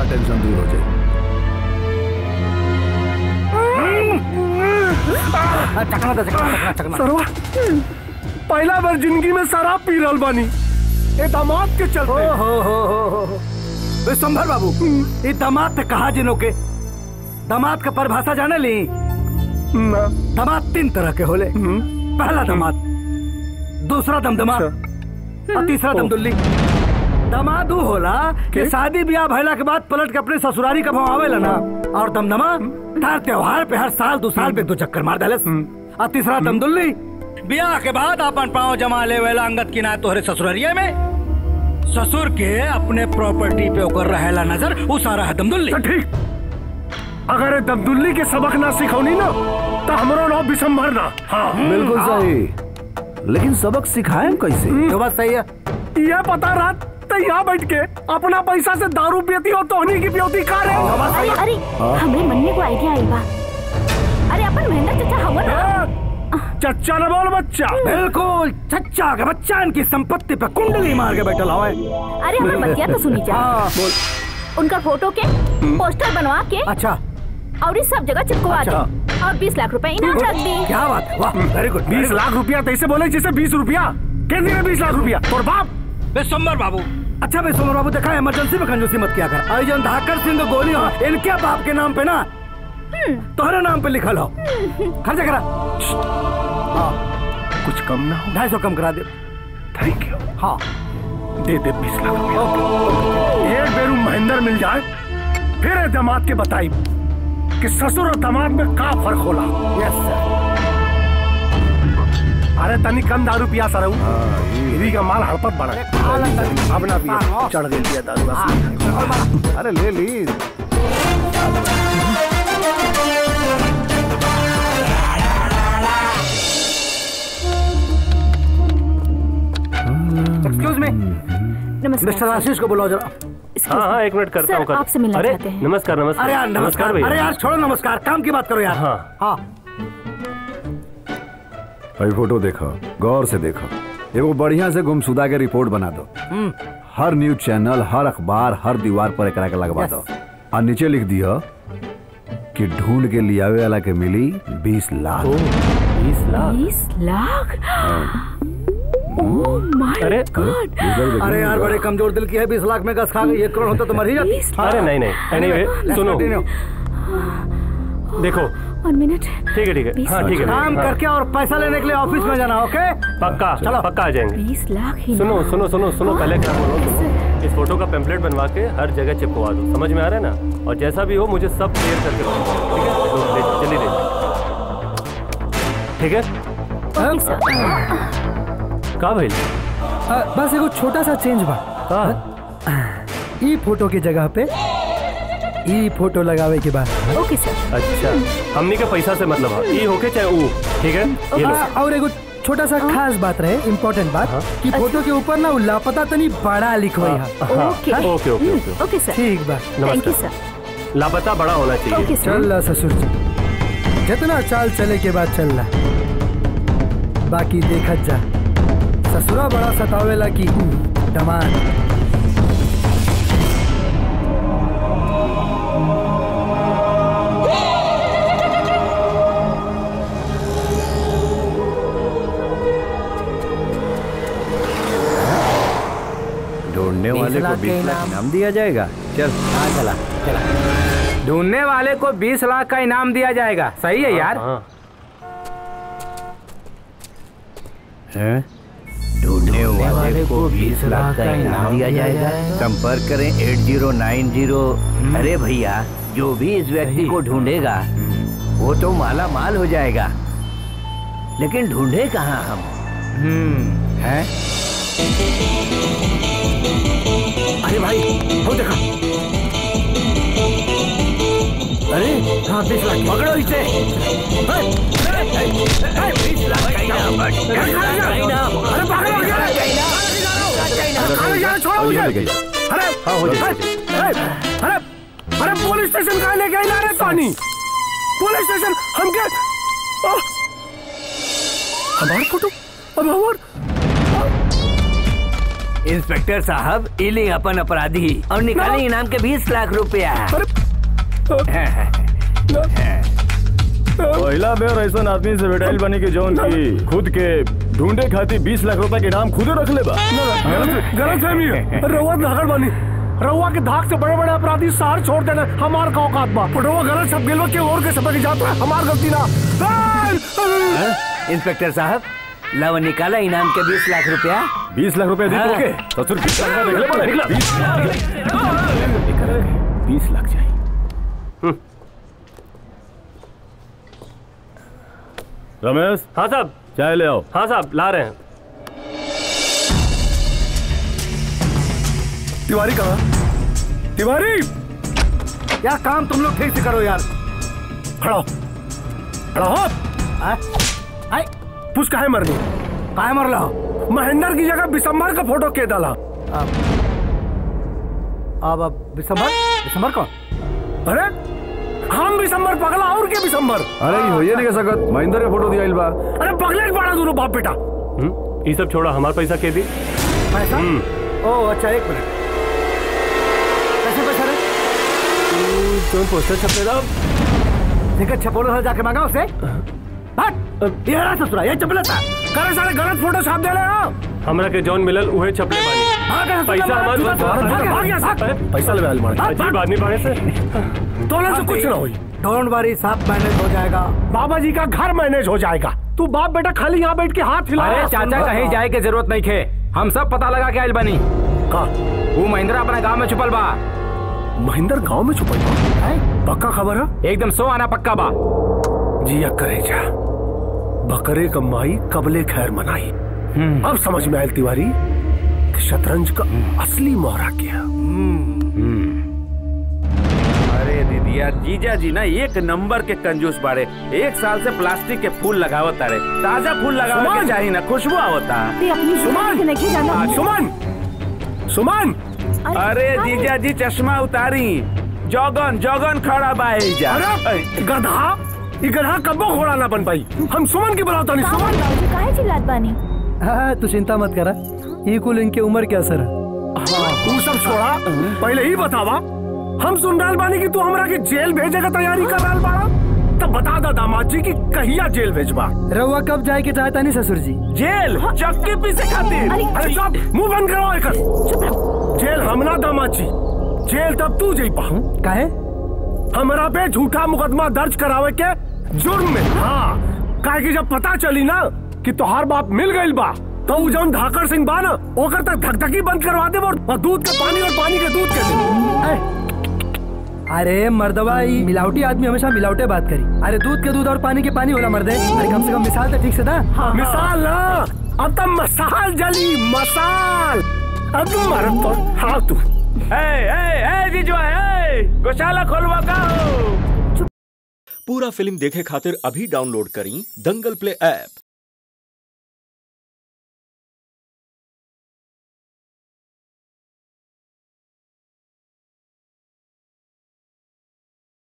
सारा टेंशन दूर हो जाए। सरवा पहला बार जिंदगी में शराब पी रहल बानी, ए दामाद के चलते। हो विश्वंभर बाबू, ये दामाद ते कहा जिनो के दामाद का परिभाषा जाने ली? दामाद 3 तरह के होले। पहला दामाद, दूसरा दमदमा और तीसरा दमदुल्ली। दामाद वो होला कि शादी ब्याह भइला के बाद पलट के अपने ससुरारी का भाव आवेला ना, और दमदमा हर त्योहार पे हर साल 2 साल पे 2 चक्कर मार देलस। और तीसरा दमदुल्ली ब्याह के बाद अपन पाँव जमा ले वेला अंगत की ना तोहरे ससुरारिये में, ससुर के अपने प्रॉपर्टी पे ओकर रहेला नजर, वो सारा है दमदुल्ली। ठीक, अगर दमदुल्ली के सबक ना सिखौनी ना तो हमरो नाम विश्वंभर ना। हाँ बिल्कुल सही, लेकिन सबक सिखाए कैसे? तो बात सही है। ये पता रात तो यहाँ बैठ के अपना पैसा से दारू पीती हो तो की पियोती का रे। अरे हमरे मन में को आइडिया आई बा। अरे अपन महेंद्र चचा हवन ना। चच्चा न बोल बच्चा। बिल्कुल चच्चा के बच्चा इनकी संपत्ति पे कुंडली मार के बैठा हुआ है। अरे हमारे बतिया तो सुनी जा। उनका फोटो के पोस्टर बनवा के अच्छा और इस सब जगह चिपकवा दे और 20 लाख रुपए इनाम रख दी। क्या बात है, वाह वेरी गुड। 20 लाख रुपया तैसे बोले जैसे 20 रुपया कहते हैं 20 लाख रुपया और बाप विश्वंभर बाबू। अच्छा विश्वंभर बाबू, देखा इमरजेंसी में कंजूसी मत किया कर। आई जन धाकर सिंह गोली हो इनके बाप के नाम पे ना तोहरे नाम पे लिखल हो। खर्चा करा। कुछ कम ना हो? 250 कम करा दे। Thank you. हाँ दे 20 लाख रुपया। एक बेरू महेंद्र मिल जाए फिर दामाद के बताई कि ससुर और दामाद में का फर्क होला। Yes sir. अरे तनी कम दारू पिया सर, इरी का माल हड़पत बड़ा। अब ना पिया, चढ़ गई पिया दारू। अरे ले ली। एक्सक्यूज मी, मिस्टर आशीष को बुलाओ जरा। हाँ 1 मिनट करता हूँ। आपसे मिलना चाहते हैं। नमस्कार नमस्कार। अरे यार नमस्कार भैया। अरे यार छोड़ो नमस्कार, काम की बात करो यार। हाँ भाई फोटो देखो, गौर से देखो, एगो बढ़िया से गुमशुदा के रिपोर्ट बना दो। हर न्यूज चैनल, हर अखबार, हर दीवार पर एकरा के लगवा दो। और नीचे लिख दियो कि ढूंढ के लियावे वाला के मिली 20 लाख। 20 लाख? 20 लाख? अरे अरे यार बड़े कमजोर दिल की है। 20 लाख में गस खा गई, 1 करोड़ होता तो मर ही जाती। अरे नहीं anyway, सुनो देखो 1 मिनट। ठीक है हाँ ठीक है। काम करके और पैसा लेने के लिए ऑफिस में जाना। ओके पक्का, चलो पक्का आ जाएंगे। 20 लाख ही। सुनो पहले क्या बोलो, इस फोटो का पेम्पलेट बनवा के हर जगह चिपकवा दो। समझ में आ रहा है ना? और जैसा भी हो मुझे सब क्लियर करके बताओ, ठीक है? चलिए ठीक है। का भाई बस एगो छोटा सा चेंज बा। ई फोटो के जगह पे ई फोटो लगावे के बाद। ओके सर। अच्छा हमनी के पैसा से मतलब ई होके चाहे वो, ठीक है? ये लो। और एगो छोटा सा खास बात रहे, इम्पोर्टेंट बात कि फोटो के ऊपर ना लापता तनी बड़ा लिखवाई है। ओके सर। ठीक बा, थैंक यू सर। लापता बड़ा होना चाहिए। चल ला ससुर जी, जितना चाल चले के बाद चल ला, बाकी देखत जा ससुरा बड़ा सतावेला की दमाद। ढूंढने वाले को 20 लाख इनाम दिया जाएगा। चल चला। ढूंढने वाले को 20 लाख का इनाम दिया जाएगा। सही है यार। ढूंढने वाले को 20 लाख का इनाम दिया जाएगा। संपर्क करें 8090। अरे भैया, जो भी इस व्यक्ति को ढूंढेगा वो तो माला माल हो जाएगा, लेकिन ढूंढे कहाँ हम? हैं? अरे भाई वो देखा। अरे हाँ 20 लाख पकड़ो इसे। 20 लाख का इनाम। अरे पागल हो गया। अरे पुलिस स्टेशन कहाँ ले गए? अरे पानी पुलिस स्टेशन। हम क्या हमारा फोटो? अब हमारा इंस्पेक्टर साहब इली अपन अपराधी और निकाले इनाम के 20 लाख रुपया। पहला बेर ऐसा आदमी से बेटाइल बनी के जौन की खुद के ढूंढे खाती 20 लाख रुपए के इनाम खुदे रख ले बा। गलत फहमी है। रउआ धाकड़ बनी, रउआ के धाक से बड़े बड़े अपराधी शहर छोड़ देना हमार का औकात बा। रउआ गलत सब गेलो के और के सबक जाता है, हमार गलती ना। इंस्पेक्टर साहब लावा निकाला इनाम के 20 लाख रुपया। 20 लाख रुपए दी के ससुर 20 लाख देख ले पड़े। 20 लाख चाहिए। रमेश। हाँ साहब। चाय ले आओ। हाँ साहब ला रहे हैं। तिवारी कहाँ? तिवारी क्या काम तुम लोग ठीक से करो यार। खड़ा हो। पुष्क काहे मरनी? काहे मरला? महेंद्र की जगह बिशंबर का फोटो के डाला। अब बिशंबर कौन? अरे हम बिशंबर पगला और क्या बिशंबर? अरे ये नहीं कह सकत, महेंद्र का फोटो दिया बा। अरे पगले बड़ा दोनों बाप बेटा। ये सब छोड़ा, हमारा पैसा के दी। पैसा? ओ अच्छा, एक मिनट। पैसा रे? तुम पोस्टर छपेगा? टिकट छपोलो जाके मांगा उससे। ये रहा ससुरा, ये चपला था। करे सारे गलत फोटो छाप दे रहे हो। हमरा के जॉन मिलल उहे छपले बानी। पैसा हमारे पैसा ले मार। अजीब आदमी बाड़े से। तोले से कुछ ना होई। डोंट वरी, सब मैनेज हो जाएगा। बाबा जी का घर मैनेज हो जाएगा। तू बाप बेटा खाली यहाँ बैठ के हाथ हिला। अरे चाचा कहीं जाए के जरूरत नहीं खे, हम सब पता लगा के आइल बनी। का वो महेंद्र अपने गांव में छुपल बा। महेंद्र गांव में छुपल बा? पक्का खबर है? एकदम 100 आना पक्का बा। जिया करे जा, बकरे कमाई कबले खैर मनाई। अब समझ में आयल तिवारी कि शतरंज का असली मोहरा क्या। अरे दीदिया, जीजा जी ना एक नंबर के कंजूस बाड़े। 1 साल से प्लास्टिक के फूल लगावत तारे। ताजा फूल लगावे के चाहिए ना, खुशबू आवता। सुमन। अरे जीजा जी चश्मा उतारी, जौगन खड़ा बा एजा। अरे गधा, ये गधा कब्बो घोड़ा ना बन पाई। हम सुमन की बुलाता नहीं। सुमन काहे चिल्लात बानी? हाँ तू चिंता मत करा, ये कुल इनके उम्र के असर है। तू सब छोड़ा, पहले ही बतावा। हम सुन रहा बानी कि तू हमरा के जेल भेजे का तैयारी कर रहा बाड़ा। तब बता दा दामाद जी कि कहिया जेल भेजबा। रउआ कब जाए के चाहता नहीं ससुर जी? जेल चक्की पीछे खातिर। अरे सब मुंह बंद करवाओ एकर। जेल हमना दामाद जी, जेल तब तू जई पा। काहे? हमरा पे झूठा मुकदमा दर्ज करावे के जुर्म में। हाँ, काहे कि जब पता चली ना कि तोहार बाप मिल गइल बा, तो उ जौन धाकड़ सिंह बा ना, ओकर तक धकधकी बंद करवा दे और दूध के पानी और पानी के दूध के दे। अरे मर्दवा, मिलावटी आदमी हमेशा मिलावटे बात करी। अरे दूध के दूध और पानी के पानी होला मर्दे। अरे कम से कम मिसाल तो ठीक से दा। मिसाल ना, अब तब मसाल जली, मसाल। अब तुम मरद तो हाँ तू। जीजवा, गौशाला खोलवा का। पूरा फिल्म देखे खातिर अभी डाउनलोड करी दंगल प्ले ऐप।